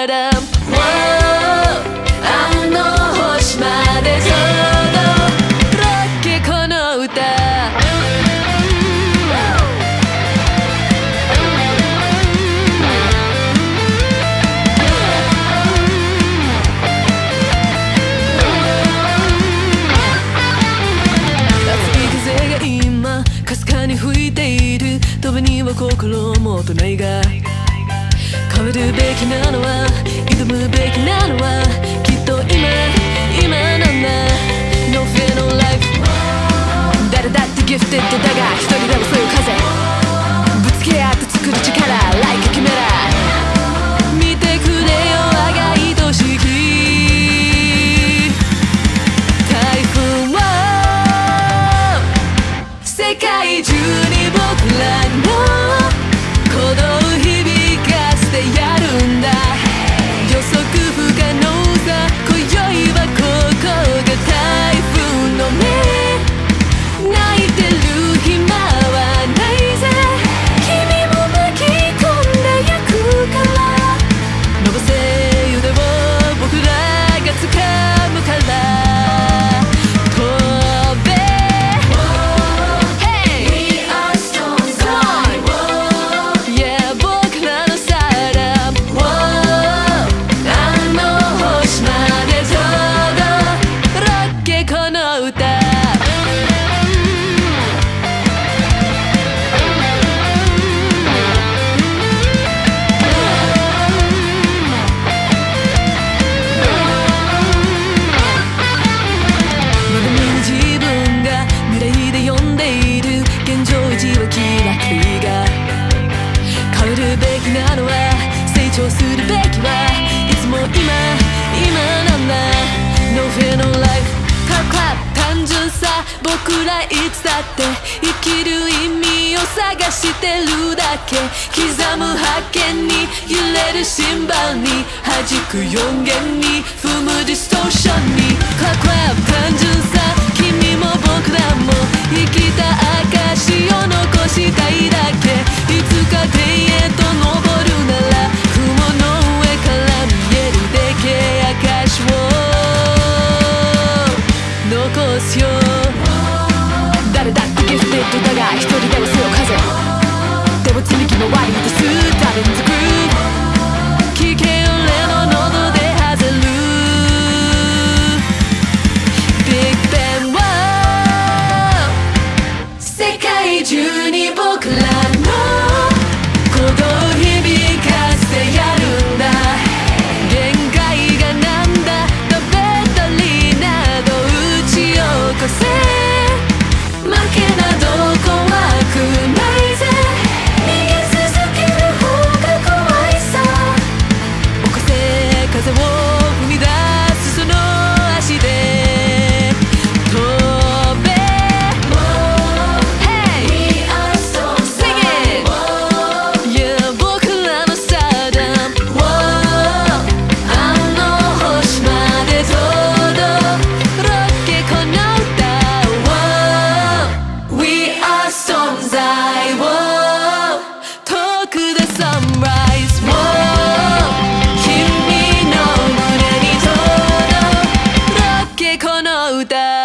ラン、あの星まで届けこの歌。かすかに吹いている飛ぶには心も大人が変わるべきなのは挑むべきなのはきっと今なんだ No fear no life 誰だってギフテッドだが一人でもそういう風ぶつけ合って作る力 Like a chimera 見てくれよ我が愛しき台風は世界中に僕らの鼓動響かせてやるんだ。予測不可能さ今宵はここが台風の目泣いてる暇はないぜ君も巻き込んでゆくから伸ばせ腕を僕らが掴むからなのは成長するべきはいつも今なんだ No fear no life カラカラ単純さ僕らいつだって生きる意味を探してるだけ刻む発見に揺れるシンバルに弾く4弦に踏むディストーションにカラカラ単純さ君も僕らも生きた証を残したいだけいつか田園と登るなら雲の上から見えるでけ証を残すよ誰だってギフテッドだが一人ではそよ風でも積み木の割りです誰につく聞けよ俺の喉で外るビッグベンは世界中に僕らの鼓動響かせてやるんだ限界がなんだ食べたりなど打ち起こせ負けなど怖くないぜ逃げ続ける方が怖いさ起こせ風を踏み出すその足で飛べ Hey We are so sing it Yeah 僕らのスターダムあの星まで届けこの歌 We are 存在遠くで Sunrise 君の胸に届けこの歌